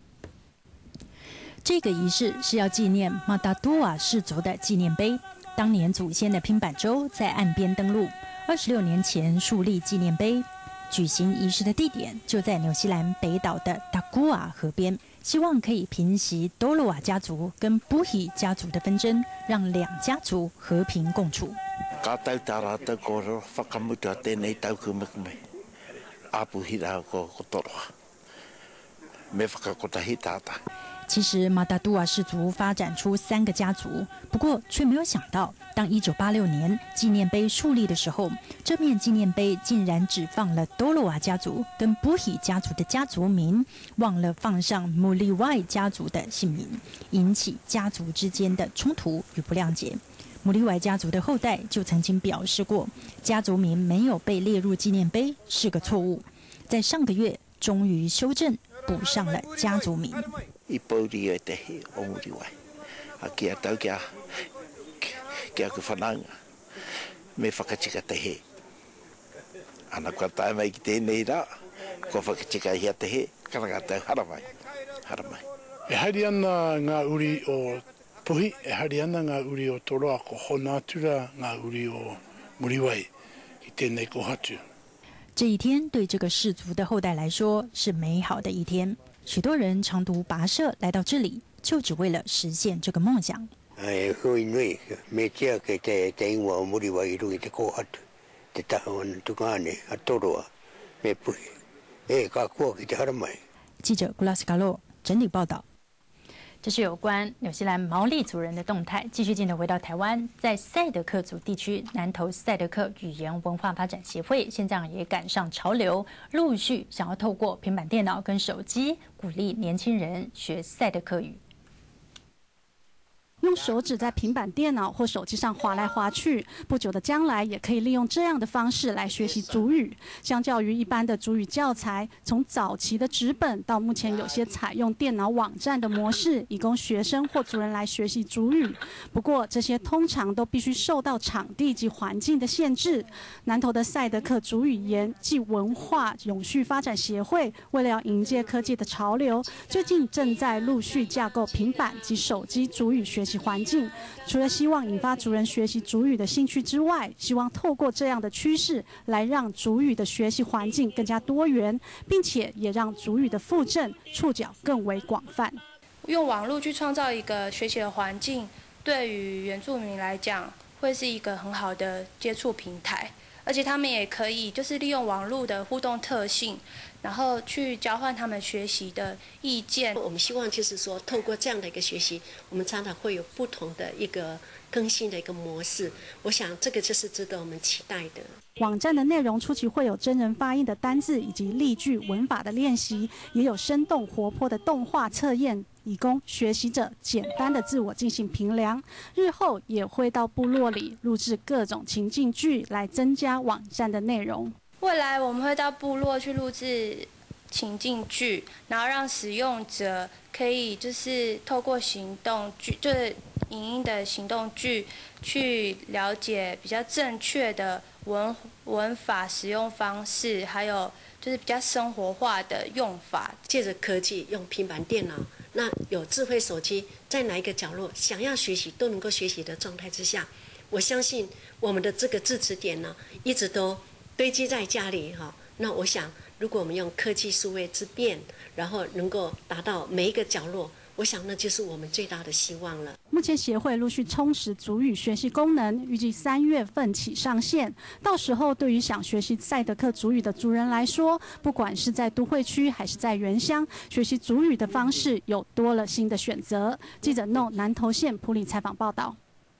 这个仪式是要纪念马达多瓦氏族的纪念碑。当年祖先的拼板舟在岸边登陆，26年前树立纪念碑，举行仪式的地点就在纽西兰北岛的达古瓦河边，希望可以平息多罗瓦家族跟布希家族的纷争，让2家族和平共处。其实马达杜瓦氏族发展出3个家族，不过却没有想到，当1986年纪念碑树立的时候，这面纪念碑竟然只放了多罗瓦家族跟布希家族的家族名，忘了放上姆利外家族的姓名，引起家族之间的冲突与不谅解。姆利外家族的后代就曾经表示过，家族名没有被列入纪念碑是个错误，在上个月终于修正，补上了家族名。 一包的的我们的外，给到给个芬兰，没发个这个的，anak kata mai kita ni dah, ko fa cika hia te, kala kata haramai. E hariana ngā uri o Puhi, e hariana ngā uri o Toroa ko Honatura, ngā uri o Muriwai, ki tēnei ko hatu. 这一天对这个氏族的后代来说是美好的一天，许多人长途跋涉来到这里，就只为了实现这个梦想。 哎，会内没这个在我muri wa iru te ko hat te tahan tukane atoro me pui e ka ko ki te haramai。 记者古拉斯卡洛整理报道。这是有关纽西兰毛利族人的动态。继续镜头回到台湾，在赛德克族地区，南投赛德克语言文化发展协会现在也赶上潮流，陆续想要透过平板电脑跟手机，鼓励年轻人学赛德克语。 用手指在平板电脑或手机上滑来滑去。不久的将来，也可以利用这样的方式来学习族语。相较于一般的族语教材，从早期的纸本到目前有些采用电脑网站的模式，以供学生或族人来学习族语。不过，这些通常都必须受到场地及环境的限制。南投的赛德克族语言暨文化永续发展协会，为了要迎接科技的潮流，最近正在陆续架构平板及手机族语学习环境。除了希望引发族人学习族语的兴趣之外，希望透过这样的趋势来让族语的学习环境更加多元，并且也让族语的复振触角更为广泛。 用网络去创造一个学习的环境，对于原住民来讲，会是一个很好的接触平台，而且他们也可以就是利用网络的互动特性，然后去交换他们学习的意见。 我们希望就是说，透过这样的一个学习，我们常常会有不同的一个更新的一个模式。我想这个就是值得我们期待的。 网站的内容初期会有真人发音的单字以及例句文法的练习，也有生动活泼的动画测验，以供学习者简单的自我进行评量。日后也会到部落里录制各种情境剧，来增加网站的内容。 未来我们会到部落去录制情境剧，然后让使用者可以就是透过行动剧，就是影音的行动剧，去了解比较正确的文法使用方式，还有就是比较生活化的用法。 借着科技，用平板电脑，那有智慧手机，在哪一个角落想要学习都能够学习的状态之下，我相信我们的这个字词典呢，一直都堆积在家里哈。那我想，如果我们用科技数位之便，然后能够达到每一个角落，我想那就是我们最大的希望了。 目前协会陆续充实族语学习功能，预计3月份起上线。到时候对于想学习赛德克族语的族人来说，不管是在都会区还是在原乡，学习族语的方式有多了新的选择。记者 No 南投县埔里采访报道。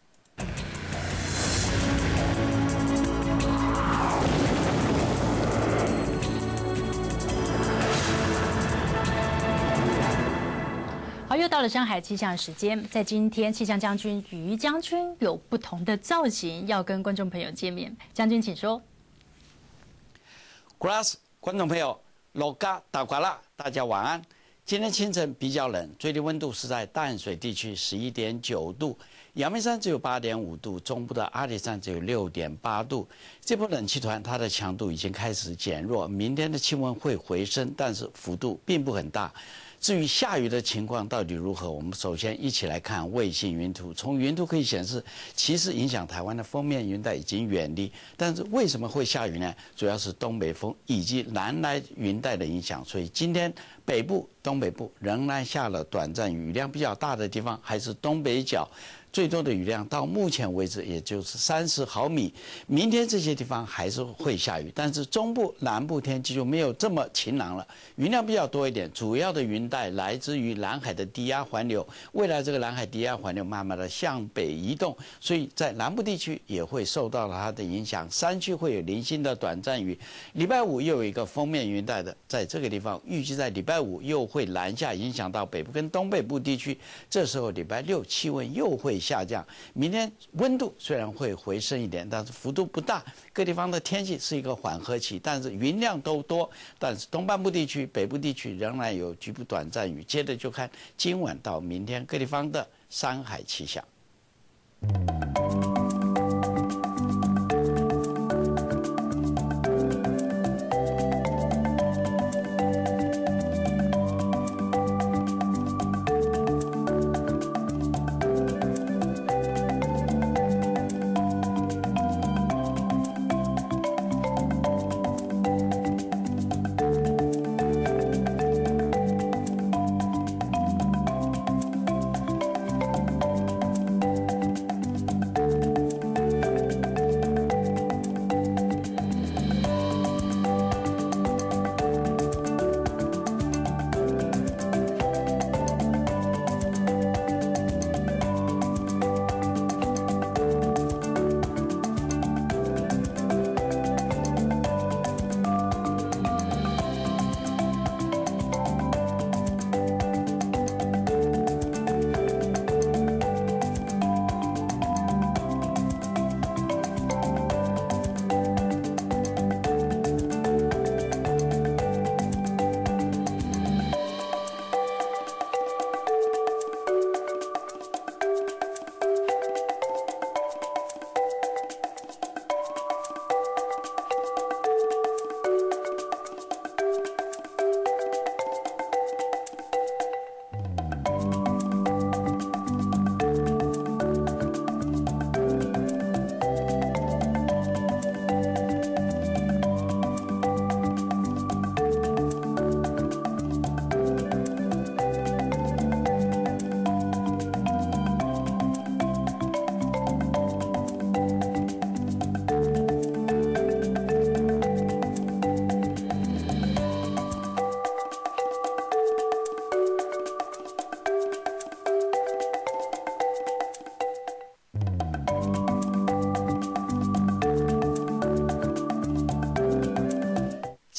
好，又到了山海气象时间。在今天，气象将军于将军有不同的造型，要跟观众朋友见面。将军，请说。 Grass， 观众朋友，老嘎打瓜啦，大家晚安。今天清晨比较冷，最低温度是在淡水地区11.9度，阳明山只有8.5度，中部的阿里山只有6.8度。这波冷气团它的强度已经开始减弱，明天的气温会回升，但是幅度并不很大。至于下雨的情况到底如何，我们首先一起来看卫星云图。从云图可以显示，其实影响台湾的锋面云带已经远离，但是为什么会下雨呢？主要是东北风以及南来云带的影响。所以今天北部、东北部仍然下了短暂雨，雨量比较大的地方还是东北角。最多的雨量到目前为止也就是30毫米。明天这些地方还是会下雨，但是中部、南部天气就没有这么晴朗了，云量比较多一点。主要的云带来自于南海的低压环流，未来这个南海低压环流慢慢的向北移动，所以在南部地区也会受到了它的影响，山区会有零星的短暂雨。礼拜五又有一个锋面云带的，在这个地方预计在礼拜五又会南下，影响到北部跟东北部地区。这时候礼拜六气温又会下降，明天温度虽然会回升一点，但是幅度不大。各地方的天气是一个缓和期，但是云量都多。但是东半部地区、北部地区仍然有局部短暂雨。接着就看今晚到明天各地方的山海气象。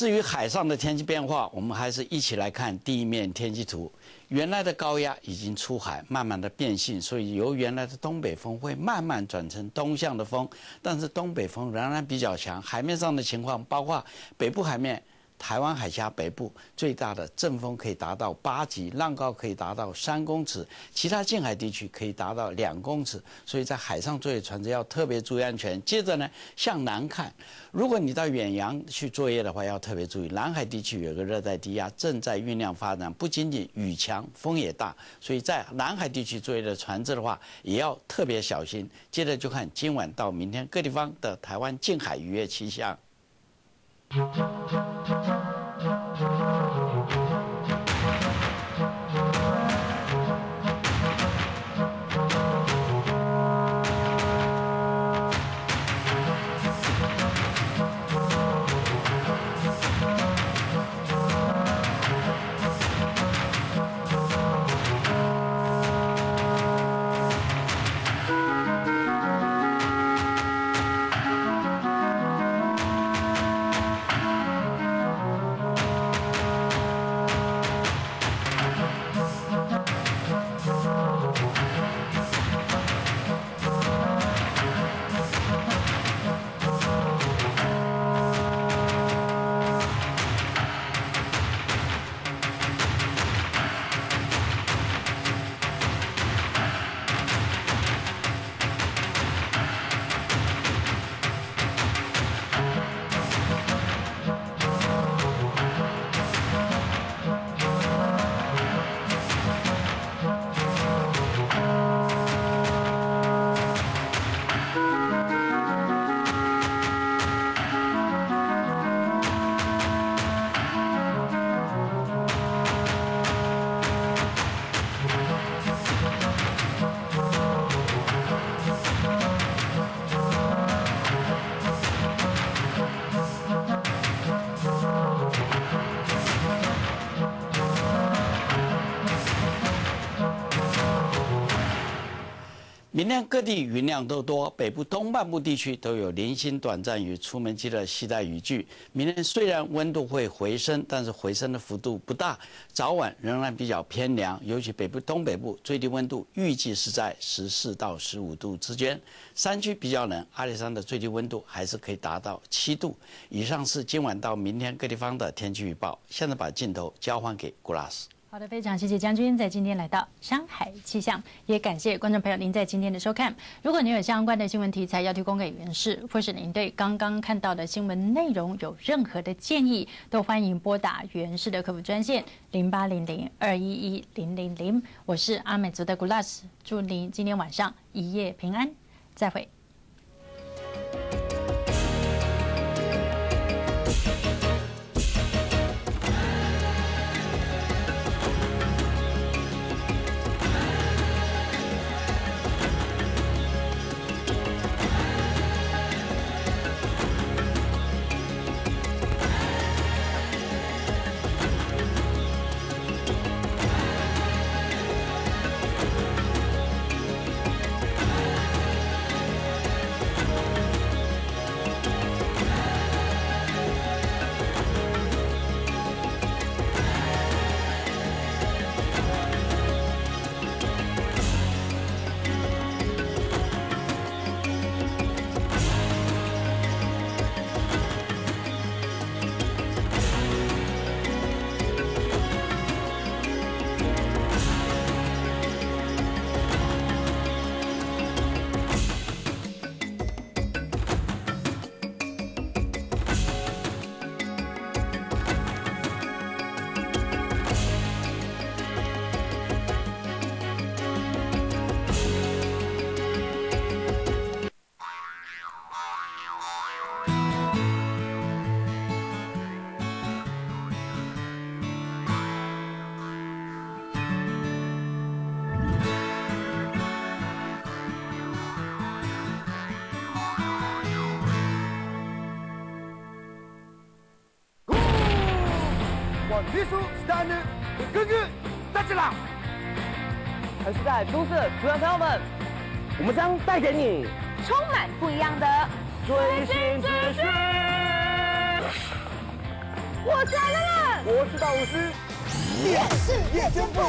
至于海上的天气变化，我们还是一起来看地面天气图。原来的高压已经出海，慢慢的变性，所以由原来的东北风会慢慢转成东向的风，但是东北风仍然比较强。海面上的情况包括北部海面。台湾海峡北部最大的阵风可以达到8级，浪高可以达到3公尺，其他近海地区可以达到2公尺，所以在海上作业船只要特别注意安全。接着呢，向南看，如果你到远洋去作业的话，要特别注意，南海地区有个热带低压正在酝酿发展，不仅仅雨强，风也大，所以在南海地区作业的船只的话，也要特别小心。接着就看今晚到明天各地方的台湾近海渔业气象。明天各地云量都多，北部东半部地区都有零星短暂雨，出门记得携带雨具。明天虽然温度会回升，但是回升的幅度不大，早晚仍然比较偏凉，尤其北部、东北部最低温度预计是在14到15度之间。山区比较冷，阿里山的最低温度还是可以达到7度。以上是今晚到明天各地方的天气预报。现在把镜头交还给古拉斯。 好的，非常谢谢将军在今天来到山海气象，也感谢观众朋友您在今天的收看。如果您有相关的新闻题材要提供给原视，或是您对刚刚看到的新闻内容有任何的建议，都欢迎拨打原视的客服专线0800-211-000。我是阿美族的古拉斯，祝您今天晚上一夜平安，再会。 艺术是大的哥哥大起来！而是在都市的主要朋友们，我们将带给你充满不一样的追星资讯。 我是来了，我是大武师，电视夜间部。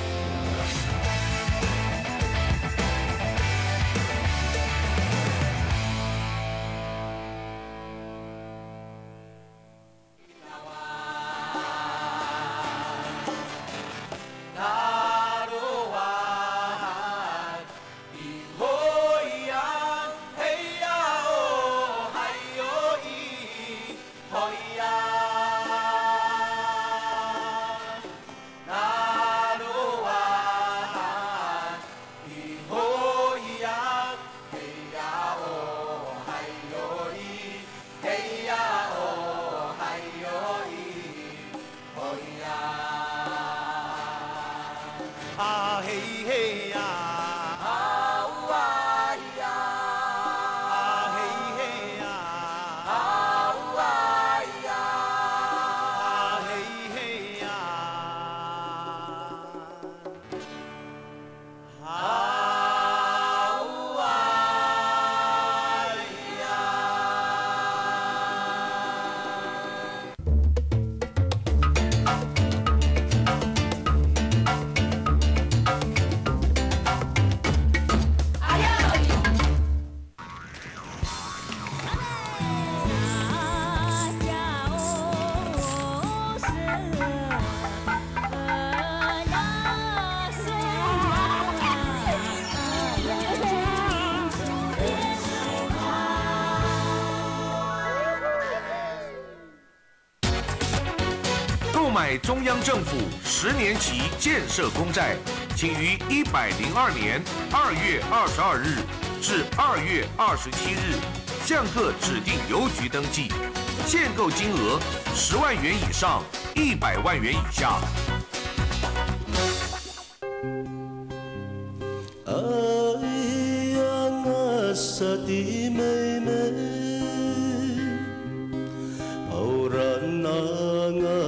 买中央政府10年期建设公债，请于102年2月22日至2月27日向各指定邮局登记，限购金额10万元以上100万元以下。 Orang